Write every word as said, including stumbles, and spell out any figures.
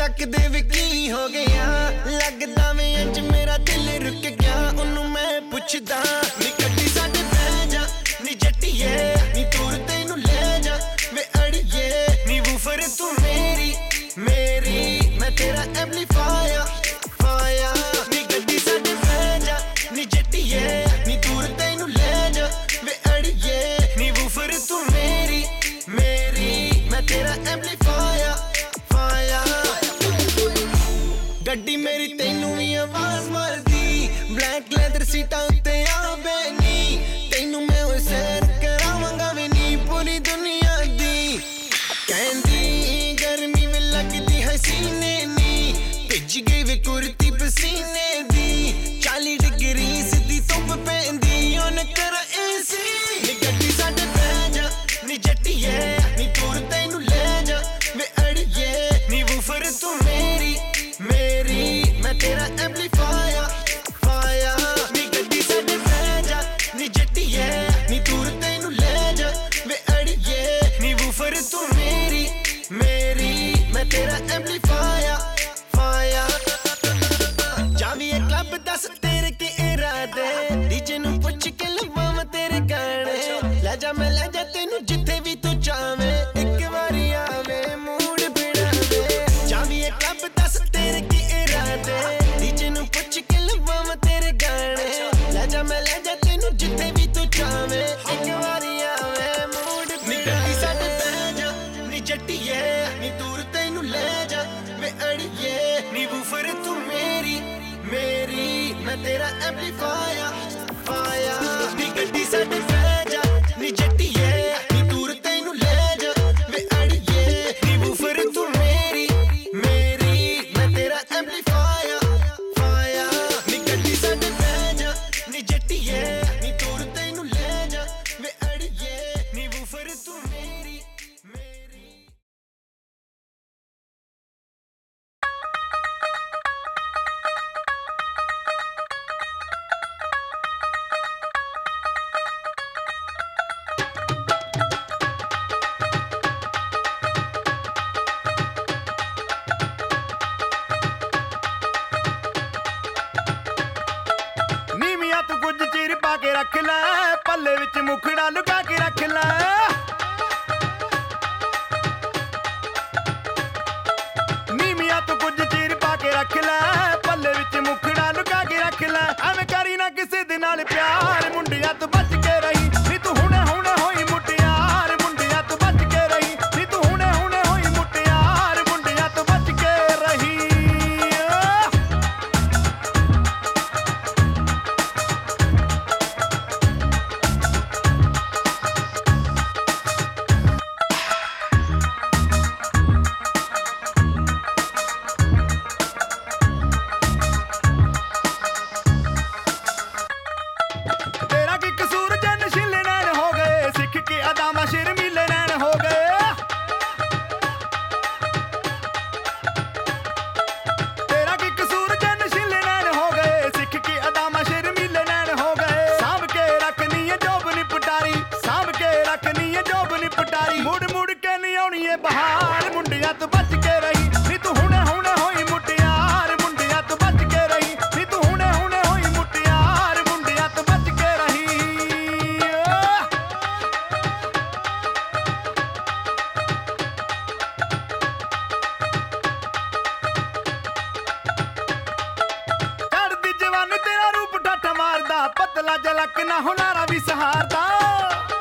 तकदे वे की हो गया लगदा वे अज मेरा दिल रुक गया ओनू मैं पुछदा नी गड्डी साडे पै जा नी जट्टिए नी दूर तैनू ले जा वे अड़िए नी वूफर तू मेरी मेरी मैं तेरा एम्पलीफायर फायर नी गड्डी साडे पै जा नी जट्टिए नी दूर तैनू ले जा वे अड़िए नी वूफर तू मेरी मेरी मैं तेरा एम्पलीफायर गड्डी मेरी तैनू भी आवाज मारदी ब्लैक लैदर सीटां उत्ते आवे नी तैनू मैं ओ सैर करावांगा वे नी पूरी दुनिया दी कहंदी गर्मी में लगदी हसीने नी भिज गई वे कुर्ती पसीने दी चाली डिग्री सीधी धुप पैंदी ओन कर एसी नी गड्डी साडे पै जा नी जट्टिए नी दूर तैनू ले जा वे अड़िए नी वूफर तू मेरी मेरी मैं तेरा एम्पलीफायर फायर नी गड्डी साडे पै जा नी जट्टिए नी दूर तैनू ले जा वे अड़िए नी वूफर तू मेरी मेरी मैं तेरा एम्पलीफायर फायर जावी ए क्लब दस तेरे के इरादे डीजे नू पुछ के लवावां तेरे गाने ले जा मैं ले जा तैनू जिथे भी तू चावे एक बारी आवे मूड बिड़ावे जावी ए क्लब दस तेरे के इरादे डीजे नू पुछ के लवावां तेरे गाने ले जा मैं ले जा तैनू जिथे भी तू चावे एक बारी आवे मूड बिड़ावे साडे पै जा नी जट्टिए नी दूर तैनू ले जा वे अड़िए नी वूफर तू मेरी मेरी मैं तेरा एम्पलीफायर फायर नी गड्डी साडे पै जा नी जट्टिए नी दूर तैनू ले जा वे अड़िए नी वूफर तू मेरी मेरी मैं तेरा एम्पलीफायर फायर नी गड्डी साडे पै जा नी जट्टिए नी दूर तैनू ले जा वे अड़िए नी वूफर तू मेरी मेरी रख लै पल्ले विच मुखड़ा लुका के रख लै नीमिया तू कुछ चीर पा के रख लै पल्ले विच मुखड़ा लुका के रख लै एवें करी ना किसे दे नाल प्यार मुंडिया तू बच के रही नी तू हुणे हुणे होई मुटियार मुंडिया तू बच के रही नी तू हुणे हुणे होई मुटियार मुंडिया तू बच के रही बहार मुंडिया तू बच के रही नी तू हुणे हुणे होई मुटियार मुंडिया तू बच के रही नी तू हुणे हुणे होई मुटियार मुंडिया तू बच के रही चढ़दी जवानी तेरा रूप ठाठा मारदा पतला जलक ना हुनारा भी सहारदा